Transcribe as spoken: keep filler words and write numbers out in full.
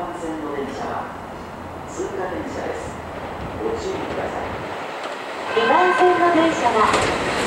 番線の電車は通過電車です。ご注意ください。にばん線の電車は